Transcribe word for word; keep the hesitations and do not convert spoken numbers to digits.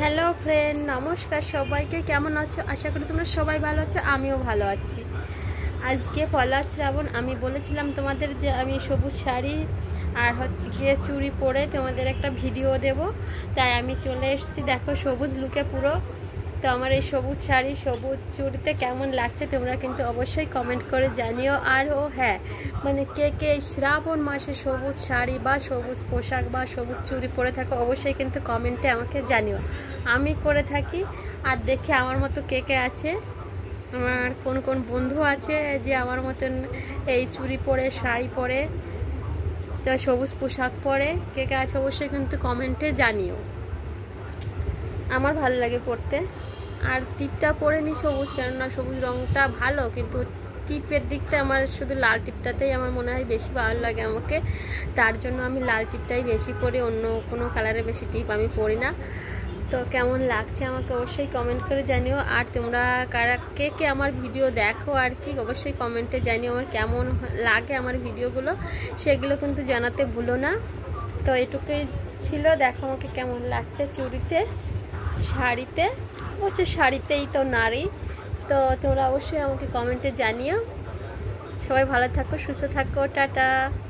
Hello friend, নমস্কার সবাইকে। কেমন আছো? আশা করি তোমরা সবাই ভালো আছো, আমিও ভালো আছি। আজকে পয়লা শ্রাবণ। আমি বলেছিলাম তোমাদের যে আমি সবুজ শাড়ি আর হচ্ছে গিয়ে চুড়ি পরে তোমাদের একটা ভিডিও দেব, তাই আমি চলে এসেছি। দেখো সবুজ লুকে পুরো। তো আমার এই সবুজ শাড়ি সবুজ চুড়িতে কেমন লাগছে তোমরা কিন্তু অবশ্যই কমেন্ট করে জানিও। আর ও হ্যাঁ, মানে কে কে এই শ্রাবণ মাসে সবুজ শাড়ি বা সবুজ পোশাক বা সবুজ চুড়ি পরে থাকো অবশ্যই কিন্তু কমেন্টে আমাকে জানিও। আমি করে থাকি। আর দেখে আমার মতো কে কে আছে, আমার কোন কোন বন্ধু আছে যে আমার মতন এই চুড়ি পরে শাড়ি পরে তো সবুজ পোশাক পরে কে কে আছে অবশ্যই কিন্তু কমেন্টে জানিও। আমার ভালো লাগে পরতে। আর টিপটা পরে নি সবুজ, কেননা সবুজ রঙটা ভালো, কিন্তু টিপের দিকটা আমার শুধু লাল টিপটাতেই আমার মনে হয় বেশি ভালো লাগে আমাকে। তার জন্য আমি লাল টিপটাই বেশি পরি, অন্য কোনো কালারে বেশি টিপ আমি পরি না। তো কেমন লাগছে আমাকে অবশ্যই কমেন্ট করে জানিও। আর তোমরা কারা কে কে আমার ভিডিও দেখো আর কি অবশ্যই কমেন্টে জানিও আমার কেমন লাগে আমার ভিডিওগুলো, সেগুলো কিন্তু জানাতে ভুলো না। তো এটুকুই ছিল। দেখো আমাকে কেমন লাগছে চুড়িতে শাড়িতে, অবশ্যই শাড়িতেই তো নারী। তো তোমরা অবশ্যই আমাকে কমেন্টে জানিও। সবাই ভালো থাকো, সুস্থ থাকো, টাটা।